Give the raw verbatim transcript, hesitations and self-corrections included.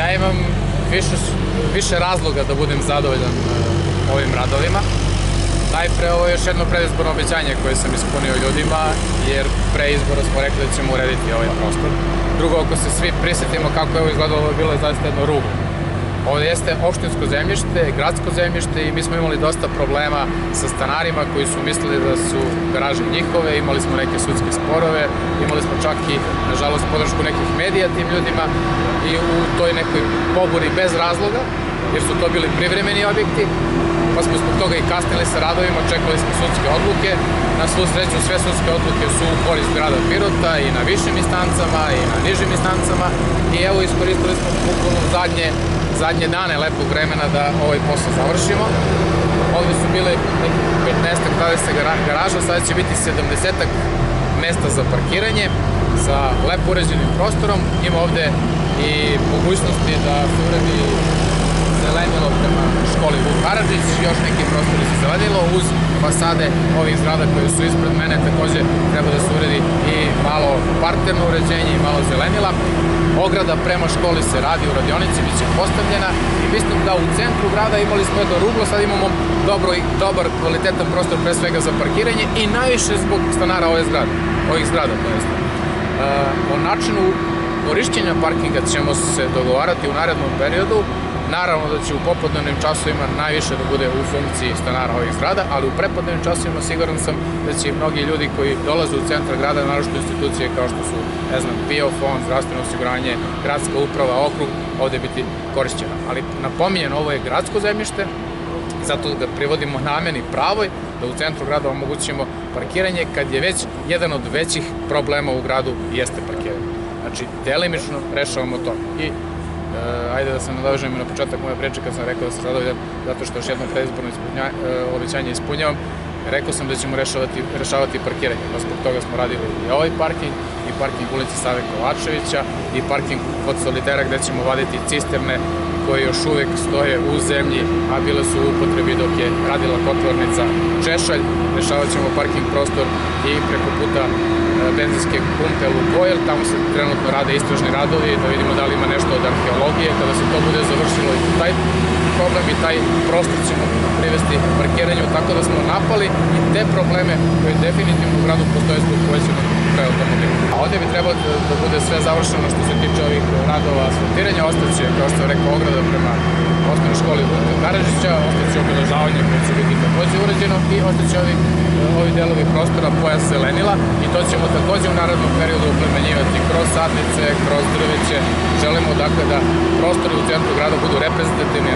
Ja imam više razloga da budem zadovoljan ovim radovima. Najpre, ovo je još jedno predizborno obećanje koje sam ispunio ljudima, jer pre izbora smo rekli da ćemo urediti ovaj prostor. Drugo, ako se svi prisjetimo kako je ovo izgledalo, ovo je bilo zaista jedno ruglo. Ovde jeste opštinsko zemljište, gradsko zemljište i mi smo imali dosta problema sa stanarima koji su mislili da su garaže njihove, imali smo neke sudske sporove, imali smo čak i, nažalost, podršku nekih medija tim ljudima i u toj nekoj poburi bez razloga, jer su to bili privremeni objekti, pa smo zbog toga i kasnili sa radovima, čekali smo sudske odluke. Na svu sreću sve sudske odluke su u korist grada Pirota i na višim instancama i na nižim instancama i evo iskoristili smo bukvalno zadnje zadnje dane lepog vremena da ovaj posao završimo. Ovde su bile nekih petnaest do dvadeset garaža, sada će biti sedamdeset mesta za parkiranje sa lepo uređenim prostorom. Ima ovde i mogućnosti da se uredi zelenilo prema školi Vuk Karadžić, još neki prostori se zelenilo uz fasade ovih zgrada koje su ispred mene, takođe treba da se uredi i malo parterno uređenje i malo zelenila. Ograda prema školi se radi u radionici, bit će postavljena i mislim da u centru grada imali smo jedno ruglo, sad imamo dobar, kvalitetan prostor pre svega za parkiranje i najviše zbog stanara ove zgrade, ovih zgrada. O načinu korišćenja parkinga ćemo se dogovarati u narednom periodu. Naravno da će u popodnevnim časovima najviše da bude u funkciji stanara ovih zgrada, ali u prepodnevnim časovima siguran sam da će i mnogi ljudi koji dolaze u centar grada, naročito institucije kao što su, ne znam, PIO fond, zdravstveno osiguranje, gradska uprava, okrug, ovde biti korišćena. Ali napominjem, ovo je gradsko zemljište, zato da privodimo nameni pravoj, da u centru grada omogućimo parkiranje kad je već jedan od većih problema u gradu jeste parkiranje. Znači, delimično rešavamo to. I ajde da se nadovežem na početak moje priče kad sam rekao da sam zadovoljan zato što još jedno predizborno obećanje ispunjavam. Rekao sam da ćemo rešavati parkiranje, pa zbog toga smo radili i ovaj parking, i parking ulici Save Kovačevića, i parking kod Solitera gde ćemo vaditi cisterne koje još uvek stoje u zemlji, a bile su u upotrebi dok je radila kotlarnica Češalj. Rešavat ćemo parking prostor i preko puta benzinske pumpe Lukoil, tamo se trenutno rade istražni radovi, da vidimo da li ima nešto od arheologije. Kada se to bude završilo i taj problem i taj prostor ćemo privesti parkiranju, tako da smo napali i te probleme koje definitivno u gradu postoje zbog povećanog broja automobila. A ovde bi trebalo da bude sve završeno što se tiče ovih radova asfaltiranja, ostaće, kao što je rekao, ograda prema osnovnoj školi Vuka Karadžića, ostaće obeležavanje koje će biti takođe urađeno i ostaće ovi delovi prostora pojas zelenila i to ćemo takođe u narednom periodu oplemenjivati kroz sadnice, kroz drveće. Želimo dakle da prostori u centru grada budu reprezentativni,